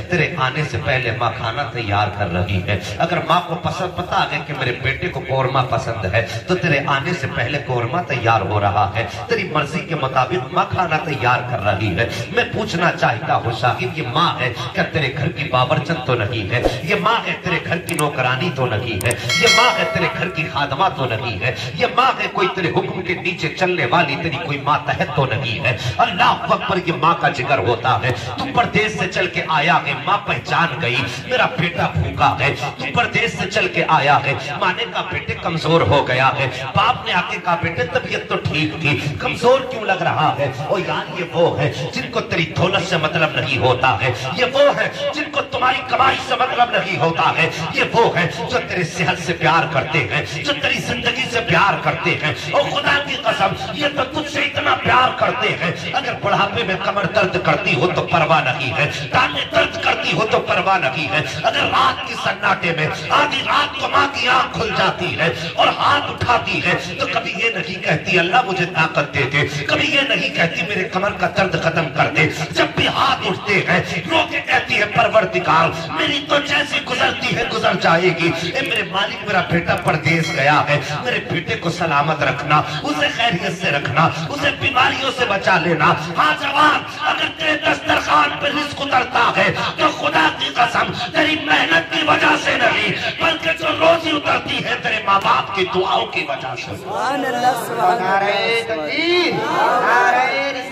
تیرے آنے سے پہلے ماں کھانا تیار کر رہی ہے. اگر ماں کو پتا ہے کہ میرے بیٹے کو قورمہ پسند ہے تو تیرے آنے سے پہلے قورمہ تیار ہو رہا ہے. تیری مرضی کے مطابق ماں کھانا تیار کر رہی ہے. میں پوچھنا چاہتا ہوں شاہد، یہ ماں ہے کیا تیرے گھر کی باورچن تو نہیں ہے؟ یہ ماں ہے تیرے گھر کی نوکرانی تو نہیں ہے؟ یہ ماں ہے تیرے گھر کی خادمہ تو نہیں ہے؟ یہ ماں ہے کوئی تیرے حکم کے نیچے چلنے والی تیری کوئی ماتحت تو نہیں ہے؟ اللہ اکبر، یہ ماں کا جگر ہوتا ہے. تو پردیس سے چل کے آیا ہے، ماں پہچان گئی میرا بیٹا بھوکا ہے. تو پردیس سے چل کے آیا ہے، ماں نے کہا بیٹے کمزور ہو گیا ہے. باپ نے آ کے کہا بیٹے طبیعت تو ٹھیک تھی، کمزور کیوں لگ رہا ہے؟ او یار یہ وہ ہے جن کو تیری دولت سے مطلب نہیں ہوتا ہے. یہ وہ ہے جن کو تمہاری کمائی سے مطلب نہیں ہوتا ہے. یہ وہ ہے جو تیرے صحت سے پیار کرتے ہیں، جو تیری زندگی سے پیار کرتے ہیں. اور خدا کی قسم یہ تو تجھ سے اتنا پیار کرتے ہیں، اگر بڑھاپے میں کمر درد کرتی ہو تو پرواہ نہیں ہے، ٹانگیں درد کرتی ہو تو پرواہ نہیں ہے. اگر رات کی سناٹے میں آدھی رات کو ماں کی آنکھ کھل جاتی ہے اور ہاتھ اٹھاتی ہے تو کبھی یہ نہیں کہتی اللہ مجھے طاقت دے دے، کبھی یہ نہیں کہتی میرے کمر کا درد ختم کر دے. جب بھی ہاتھ اٹھتے ہیں رو کے کہتی ہے پروردگار میری تو جیسی گزرتی ہے گزر جائے گی. اے میرے مالک میرا بیٹا پردیس گیا ہے، میرے بیٹے کو سلامت رکھنا، اسے خیریت سے رکھنا، اسے بیماریوں سے بچا لینا. ہاں جوان، اگر تیرے دسترخوان پر رزق اترتا ہے تو خدا کی قسم تیری محنت کی وجہ سے نہیں بلکہ جو روزی اترتی ہے تیرے ماں باپ کی دعاؤں کی وجہ سے. سبحان اللہ، سبحان اللہ. نعرہ تکبیر، نعرہ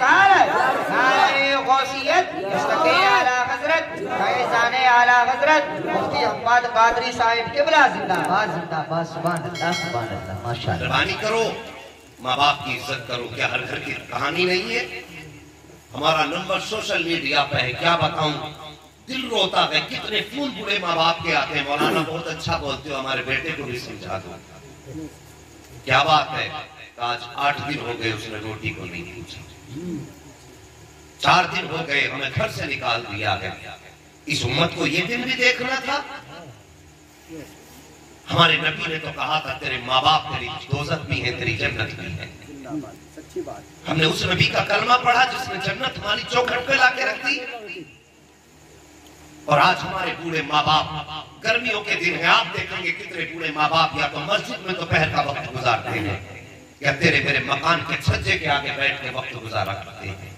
رسالت، نعرہ غوثیت، مصطفی اعلی حضرت فیضان اعلی حضرت مفتی حماد قادری صاحب قبلہ زندہ باد، زندہ باد. سبحان اللہ، سبحان اللہ، ماشاءاللہ. مہربانی کرو، ماں باپ کی عزت کرو. کیا ہر گھر کی کہانی نہیں ہے؟ ہمارا نمبر سوشل میڈیا پہ ہے، کیا بتاؤں دل روتا ہے. کتنے فون بڑے ماں باپ کے آتے ہیں، مولانا بہت اچھا بولتے ہو، ہمارے بیٹے کو بھی سمجھا دو. کیا بات ہے، آج 8 دن ہو گئے اس نے روٹی کو نہیں پوچھا، 4 دن ہو گئے ہمیں گھر سے نکال دیا ہے. اس امت کو یہ دن بھی دیکھنا تھا. ہمارے نبی نے تو کہا تھا تیرے ماں باپ تیری دوزخ بھی ہے تیری جنت بھی ہے. ہم نے اس نبی کا کلمہ پڑھا جس نے جنت ہماری چوکھٹ پہ لا کے رکھ دی. اور آج ہمارے بوڑھے ماں باپ، گرمیوں کے دن ہیں، آپ دیکھیں گے کتنے بوڑھے ماں باپ یا تو مسجد میں دوپہر کا وقت گزارتے ہیں یا تیرے میرے مکان کے چھجے کے آگے بیٹھ کے وقت گزارا کرتے ہیں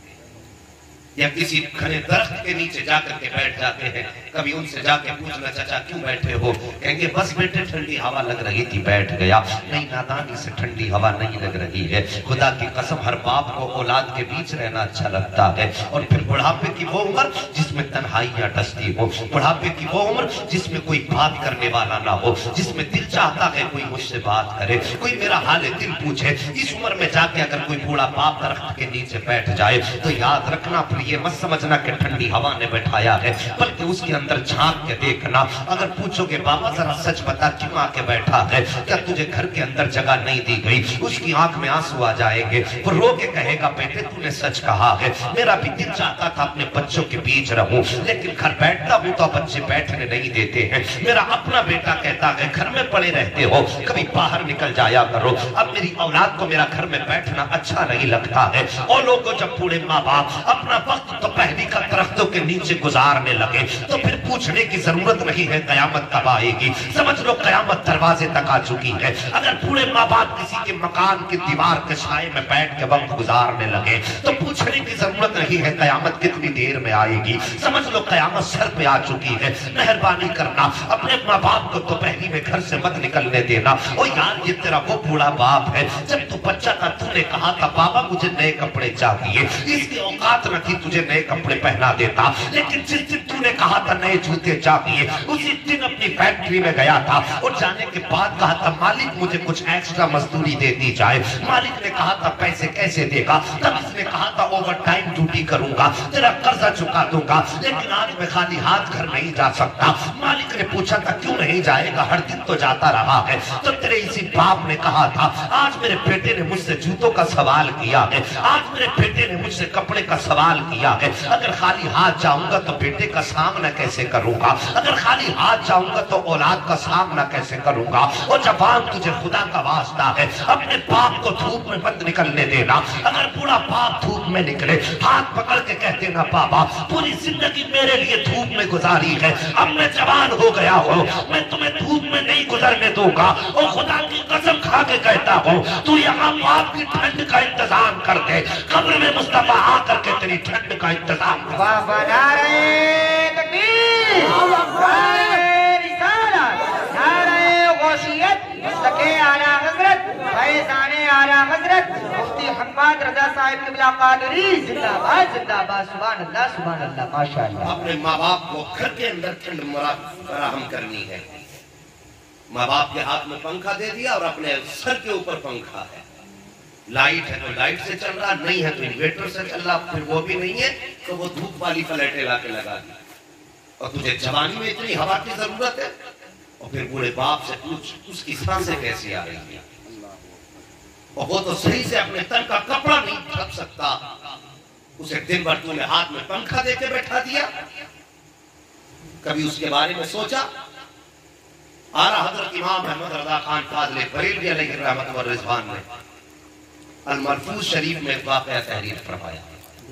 یا کسی گھنے درخت کے نیچے جا کر کے بیٹھ جاتے ہیں. کبھی ان سے جا کے پوچھنا چچا کیوں بیٹھے ہو؟ کہیں گے بس بیٹے ٹھنڈی ہوا لگ رہی تھی بیٹھ گیا. نہیں، نادانی سے ٹھنڈی ہوا نہیں لگ رہی ہے. خدا کی قسم ہر باپ کو اولاد کے بیچ رہنا اچھا لگتا ہے. اور پھر بڑھاپے کی وہ عمر جس میں تنہائیاں ڈستی ہو، بڑھاپے کی وہ عمر جس میں کوئی بات کرنے والا نہ ہو، جس میں دل چاہتا ہے کوئی مجھ سے بات کرے، کوئی میرا حال دل پوچھے. اس عمر میں جا کے اگر کوئی بوڑھا باپ درخت کے نیچے بیٹھ جائے تو یاد رکھنا پھر یہ مت سمجھنا کہ ٹھنڈی ہوا نے بٹھایا ہے، بلکہ اس کے اندر جھانک کے دیکھنا. اگر پوچھو گے بابا ذرا سچ بتا کیوں آ کے بیٹھا ہے، کیا تجھے گھر کے اندر جگہ نہیں دی گئی؟ اس کی آنکھ میں آنسو آ جائیں گے، وہ رو کے کہے گا بیٹے تو نے سچ کہا ہے، میرا بھی دل چاہتا تھا اپنے بچوں کے بیچ رہوں لیکن گھر بیٹھتا ہوں تو بچے بیٹھنے نہیں دیتے ہیں. میرا اپنا بیٹا کہتا ہے گھر میں پڑے رہتے ہو، کبھی باہر نکل جایا کرو. اب میری اولاد کو میرا گھر میں بیٹھنا اچھا نہیں لگتا ہے. اور لوگوں جب بوڑھے ماں باپ اپنا وقت تو پہلی کا درختوں کے نیچے گزارنے لگے تو پھر پوچھنے کی ضرورت نہیں ہے قیامت کب آئے گی. سمجھ لو قیامت دروازے تک آ چکی ہے. اگر بوڑھے ماں باپ کسی کے مکان کی دیوار کے سائے میں بیٹھ کے وقت گزارنے لگے تو پوچھنے کی ضرورت نہیں ہے قیامت کتنی دیر میں آئے گی. سمجھ لو قیامت سر پہ آ چکی ہے. مہربانی کرنا اپنے ماں باپ کو تو پہلی میں گھر سے مت نکلنے دینا. او یار یہ تیرا وہ بوڑھا باپ ہے جب تو بچہ تھا تو نے کہا تھا بابا مجھے نئے کپڑے چاہیے، اس کی اوقات نہ تھی تجھے نئے کپڑے پہنا دیتا، لیکن جس دن تو نے کہا تھا نئے جوتے چاہیے اسی دن اپنی فیکٹری میں گیا تھا اور جانے کے بعد کہا تھا مالک مجھے کچھ ایکسٹرا مزدوری دے دی جائے. مالک نے کہا تھا پیسے کیسے دے گا؟ تب اس نے کہا تھا اوور ٹائم ڈیوٹی کروں گا، تیرا قرضہ چکا دوں گا، لیکن آج میں خالی ہاتھ گھر نہیں جا سکتا. مالک نے پوچھا تھا کیوں نہیں جائے گا، ہر دن تو جاتا رہا ہے. تو تیرے اسی باپ نے کہا تھا آج میرے بیٹے نے مجھ سے جوتوں کا سوال کیا ہے، آج میرے بیٹے نے مجھ سے کپڑے کا سوال کیا ہے. اگر خالی ہاتھ جاؤں گا تو بیٹے کا سامنا کیسے کروں گا؟ اگر خالی ہاتھ جاؤں گا تو اولاد کا سامنا کیسے کروں گا؟ اور جوان تجھے خدا کا واسطہ ہے اپنے باپ کو دھوپ میں مت نکلنے دینا. اگر پورا باپ دھوپ میں نکلے ہاتھ پکڑ کے کہتے نا بابا پوری زندگی میرے لیے دھوپ میں گزاری ہے, اب میں جوان ہو گیا ہوں, میں تمہیں دھوپ میں نہیں گزرنے دوں گا. اور خدا کی قسم کھا کے کہتا ہوں تو یہاں باپ کی ٹھنڈ کا انتظام کر دے, قبر میں مصطفیٰ آ کر کے تیری ٹھنڈ کا انتظام کر دے. بابا نعرہ تکبیر, نعرہ رسالت, نعرہ غوثیت, مستقی اعلیٰ حضرت فیضان اعلیٰ حضرت مفتی حماد رضا صاحب قبلہ قادری زندہ باد زندہ باد. سبحان اللہ سبحان اللہ ماشاءاللہ. اپنے ماں باپ کو گھر کے اندر ٹھنڈ فراہم کرنی ہے. ماں باپ کے ہاتھ میں پنکھا دے دیا اور اپنے سر کے اوپر پنکھا ہے. لائٹ ہے تو لائٹ سے چل رہا, نہیں ہے تو انویٹر سے چل رہا, پھر وہ بھی نہیں ہے تو وہ دھوپ والی پلیٹیں لا کے لگا دی. اور تجھے جوانی میں اتنی ہوا کی ضرورت ہے, اور پھر بوڑھے باپ سے پوچھ اس کی سانسیں کیسی آ رہی ہیں, اور وہ تو صحیح سے اپنے تن کا کپڑا نہیں ڈھک سکتا, اسے دن بھر تو نے ہاتھ میں پنکھا دے کے بیٹھا دیا. کبھی اس کے بارے میں سوچا؟ آرہا حضرت امام احمد رضا خان فاضل بریلوی علیہ الرحمت والرضوان نے الملفوظ شریف میں ایک واقعہ تحریر فرمایا.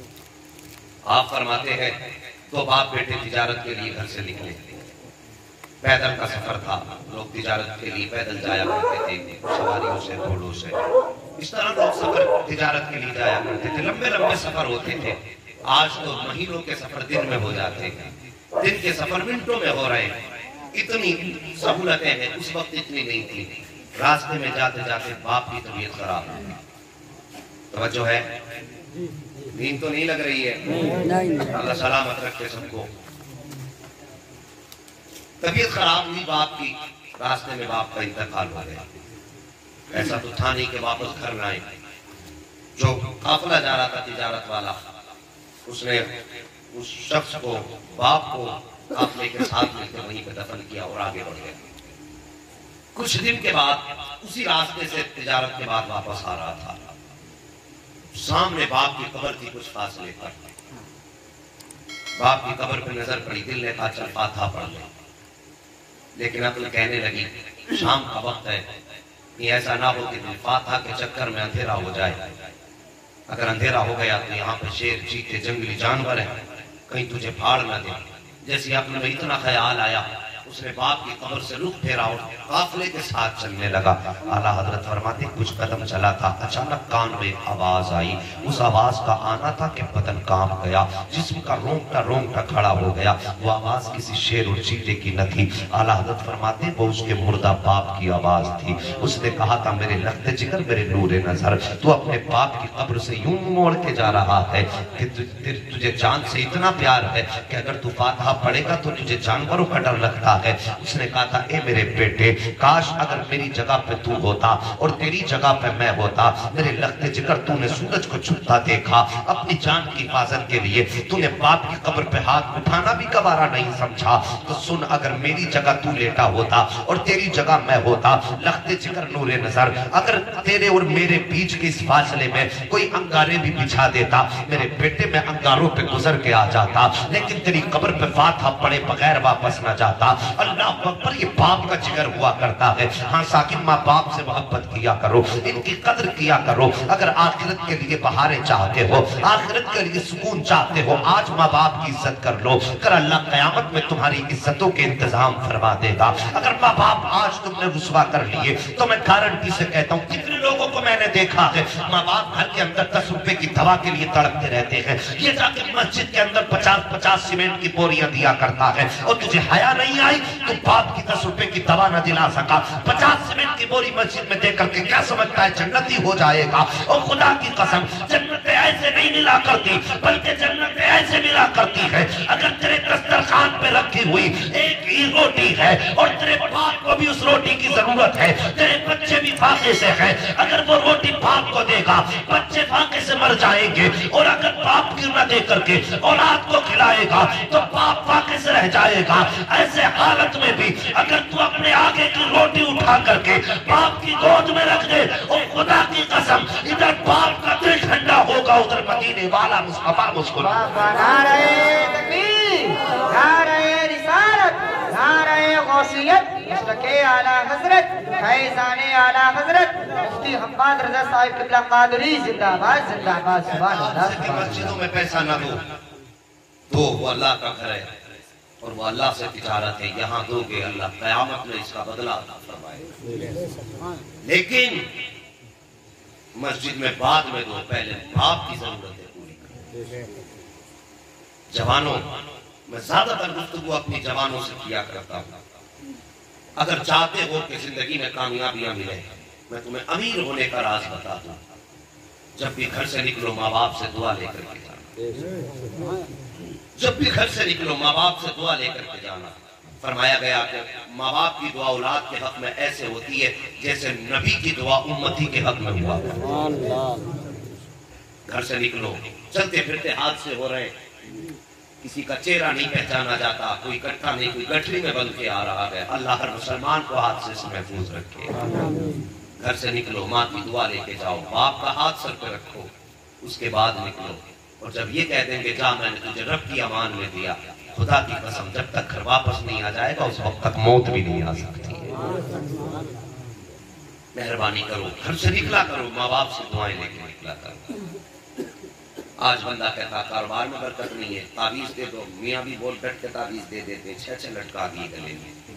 آپ فرماتے ہیں دو باپ بیٹے تجارت کے لیے گھر سے نکلے, پیدل کا سفر تھا, لوگ تجارت کے لیے پیدل جایا کرتے تھے, سواریوں سے, گھوڑوں سے, اس طرح لوگ سفر تجارت کے لیے جایا کرتے تھے. لمبے لمبے سفر ہوتے تھے. آج تو مہینوں کے سفر دن میں ہو جاتے ہیں, دن کے سفر منٹوں میں ہو رہے ہیں. اتنی سہولتیں ہیں, اس وقت اتنی نہیں تھی. راستے میں جاتے جاتے باپ کی طبیعت خراب ہوئی. توجہ ہے, نیند تو نہیں لگ رہی ہے, اللہ سلامت رکھے سب کو. طبیعت خراب ہوئی باپ کی, راستے میں باپ کا انتقال ہو گیا. ایسا تو تھا نہیں کہ واپس گھر لائیں. جو قافلہ جا رہا تھا تجارت والا, اس نے اس شخص کو, باپ کو قافلے کے ساتھ مل کے وہیں پہ دفن کیا اور آگے بڑھ گئے. کچھ دن کے بعد اسی راستے سے تجارت کے بعد واپس آ رہا تھا. سامنے باپ کی قبر تھی کچھ فاصلے پر. باپ کی قبر پہ نظر پڑی, دل نے کہا چل فاتحہ پڑھ لے. لیکن عقل کہنے لگی شام کا وقت ہے, یہ ایسا نہ ہو کہ فاتحہ کے چکر میں اندھیرا ہو جائے. اگر اندھیرا ہو گیا تو یہاں پہ شیر, چیتے, جنگلی جانور ہیں, کہیں تجھے پھاڑ نہ دے. جیسی عقل میں اتنا خیال آیا, اس نے باپ کی قبر سے رخ پھیرا اور قافلے کے ساتھ چلنے لگا. اعلیٰ حضرت فرماتے کچھ قدم چلا تھا, اچانک کان میں ایک آواز آئی. اس آواز کا آنا تھا کہ بدن کانپ گیا, جسم کا رونگٹا رونگٹا کھڑا ہو گیا. وہ آواز کسی شیر اور چیتے کی نہ تھی. اعلیٰ حضرت فرماتے وہ اس کے مردہ باپ کی آواز تھی. اس نے کہا تھا میرے لخت جگر, میرے نور نظر, تو اپنے باپ کی قبر سے یوں موڑ کے جا رہا ہے کہ تجھے جان سے اتنا پیار ہے کہ اگر تو فاتحہ پڑھے گا تو تجھے جانوروں کا ڈر لگتا ہے. اس نے کہا تھا اے میرے بیٹے, کاش اگر میری جگہ پہ تو ہوتا اور تیری جگہ پہ میں ہوتا. میرے لخت جگر تو نے سورج کو چھپتا دیکھا, اپنی جان کی حفاظت کے لیے تو نے باپ کی قبر پہ ہاتھ اٹھانا بھی گوارا نہیں سمجھا. تو سن, اگر میری جگہ تو لیٹا ہوتا اور تیری جگہ میں ہوتا, لخت جگر نور نظر, اگر تیرے اور میرے بیچ کے اس فاصلے میں کوئی انگارے بھی بچھا دیتا, میرے بیٹے میں انگاروں پہ گزر کے آ جاتا, لیکن تیری قبر پہ فاتحہ پڑے بغیر واپس نہ جاتا. اللہ اکبر, یہ باپ کا جگر ہوا کرتا ہے. ہاں ساکن, ماں باپ سے محبت کیا کرو, ان کی قدر کیا کرو. اگر آخرت کے لیے بہاریں چاہتے ہو, آخرت کے لیے سکون چاہتے ہو, آج ماں باپ کی عزت کر لو, کر اللہ قیامت میں تمہاری عزتوں کے انتظام فرما دے گا. اگر ماں باپ آج تم نے رسوا کر لیے تو میں گارنٹی سے کہتا ہوں, کتنے لوگوں کو میں نے دیکھا ہے ماں باپ گھر کے اندر 10 روپے کی دوا کے لیے تڑپتے رہتے ہیں. یہ جا کے مسجد کے اندر 50 سیمنٹ کی بوریاں دیا کرتا ہے, اور تجھے حیا نہیں آئی تو باپ کی 10 روپے کی دوا نہ دلا سکا, 50 سیمنٹ کی بوری مسجد میں دے کر کے کیا سمجھتا ہے جنتی ہو جائے گا. اور خدا کی قسم, جنتیں ایسے نہیں ملا کرتی, بلکہ جنتیں ایسے ملا کرتی ہے اگر تیرے دسترخوان پہ رکھی ہوئی ایک ہی روٹی ہے اور تیرے باپ کو بھی اس روٹی کی ضرورت ہے, تیرے بچے بھی فاقے سے ہیں, اگر وہ روٹی باپ کو دے گا بچے فاقے سے مر جائیں گے, اور اگر باپ کی نہ دے کر کے اولاد کو کھلائے گا تو باپ فاقے سے رہ جائے گا. ایسے حالت میں بھی اگر تو اپنے آگے کی روٹی اٹھا کر کے باپ کی گود میں رکھ دے, اور خدا کی قسم ادھر باپ کا دل ٹھنڈا होगा उधर मदीने वाला मुस्तफा मुस्कुरा। नारे तकबीर, नारे रिसालत, नारे गौसियत, मुस्तके आला हजरत, फैज़ाने आला हजरत, मुफ्ती हम्माद रज़ा साहिब क़िबला क़ादरी जिंदाबाद जिंदाबाद। सुभान अल्लाह। मस्जिदों में पैसा ना दो तो वो अल्लाह का घर है और वो अल्लाह से तिजारत है, यहाँ दोगे अल्लाह क़यामत में इसका बदला अता फरमाए। लेकिन मस्जिद में बाद में दो, पहले बाप की जरूरत है पूरी। जवानों, मैं ज्यादातर गुफ्तगू अपनी जवानों से किया करता हूँ। अगर चाहते हो कि जिंदगी में कामयाबियां मिले, मैं तुम्हें अमीर होने का राज बता दूं। जब भी घर से निकलो माँ बाप से दुआ लेकर के जाना। जब भी घर से निकलो माँ बाप से दुआ लेकर के जाना। फरमाया गया कि माँ बाप की दुआ औलाद के हक में ऐसे होती है जैसे नबी की दुआ उम्मती के हक में हुआ। घर से निकलो, चलते फिरते हादसे हो रहे, किसी का चेहरा नहीं पहचाना जाता, कोई कट्टा नहीं, कोई गठरी में बंद के आ रहा है। अल्लाह हर मुसलमान को हादसे से महफूज रखे। घर से निकलो, माँ की दुआ लेके जाओ, बाप का हाथ सर पे रखो, उसके बाद निकलो। और जब ये कह देंगे जा मैंने तुझे रब की अमान में दिया, खुदा की कसम जब तक घर वापस नहीं आ जाएगा उस वक्त तक मौत भी नहीं आ सकती है। मेहरबानी करो, घर से निकला करो, माँ बाप से दुआएं लेके निकला करो। आज बंदा कहता कारोबार में बरकत नहीं है, ताबीज दे दो, मियाँ भी बहुत डट के ताबीज दे देते, 6 लटका दिए गले में।